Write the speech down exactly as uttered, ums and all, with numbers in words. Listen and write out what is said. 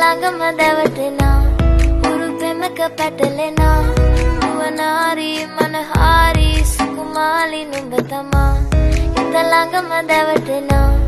ළඟම දැවටෙනා උරු පෙමක පැටලෙනා නුවණාරි මනහාරි සුකුමාලි නුඹ තමා හිත ළඟම දැවටෙනා